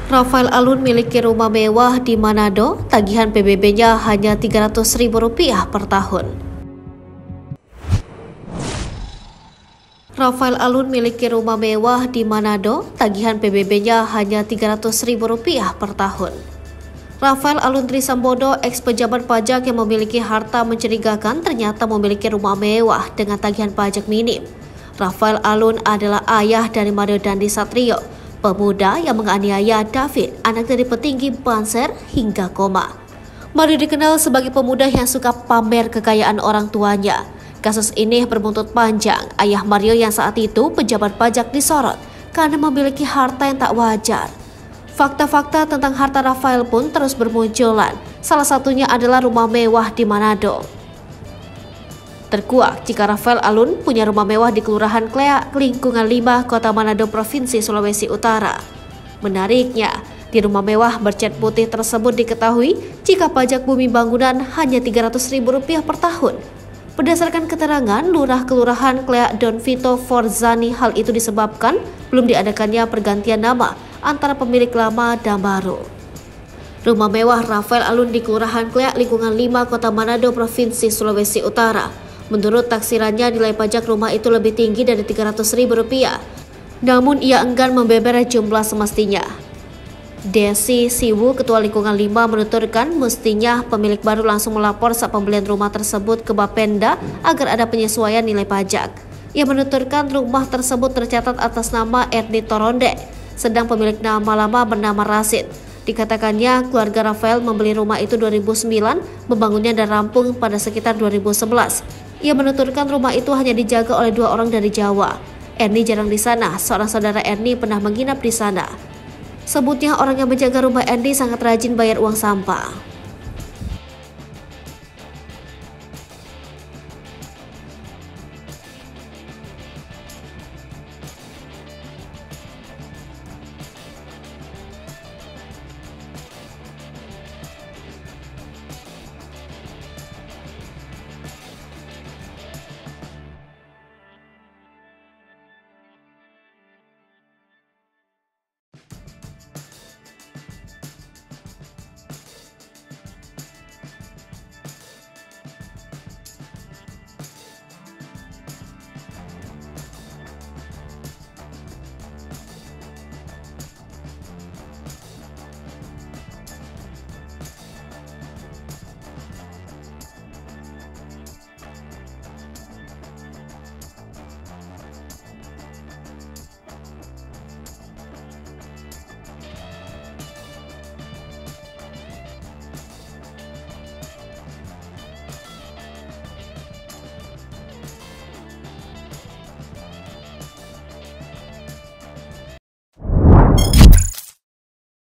Rafael Alun miliki rumah mewah di Manado, tagihan PBB-nya hanya Rp300.000 per tahun. Rafael Alun miliki rumah mewah di Manado, tagihan PBB-nya hanya Rp300.000 per tahun. Rafael Alun Trisambodo, ex-pejabat pajak yang memiliki harta mencurigakan, ternyata memiliki rumah mewah dengan tagihan pajak minim. Rafael Alun adalah ayah dari Mario Dandi Satrio, pemuda yang menganiaya David, anak dari petinggi Banser, hingga koma. Mario dikenal sebagai pemuda yang suka pamer kekayaan orang tuanya. Kasus ini berbuntut panjang. Ayah Mario yang saat itu pejabat pajak disorot karena memiliki harta yang tak wajar. Fakta-fakta tentang harta Rafael pun terus bermunculan. Salah satunya adalah rumah mewah di Manado. Terkuak jika Rafael Alun punya rumah mewah di Kelurahan Klea, Lingkungan 5, Kota Manado, Provinsi Sulawesi Utara. Menariknya, di rumah mewah bercat putih tersebut diketahui jika pajak bumi bangunan hanya Rp300.000 per tahun. Berdasarkan keterangan Lurah Kelurahan Klea Don Vito Forzani, hal itu disebabkan belum diadakannya pergantian nama antara pemilik lama dan baru. Rumah mewah Rafael Alun di Kelurahan Klea, Lingkungan 5, Kota Manado, Provinsi Sulawesi Utara. Menurut taksirannya, nilai pajak rumah itu lebih tinggi dari Rp300.000. Namun ia enggan membeber jumlah semestinya. Desi Siwu, Ketua Lingkungan 5, menuturkan mestinya pemilik baru langsung melapor saat pembelian rumah tersebut ke Bapenda agar ada penyesuaian nilai pajak. Ia menuturkan rumah tersebut tercatat atas nama Erni Toronde, sedang pemilik nama lama bernama Rasid. Dikatakannya keluarga Rafael membeli rumah itu 2009, membangunnya dan rampung pada sekitar 2011. Ia menuturkan rumah itu hanya dijaga oleh 2 orang dari Jawa. Erni jarang di sana, seorang saudara Erni pernah menginap di sana. Sebutnya orang yang menjaga rumah Erni sangat rajin bayar uang sampah.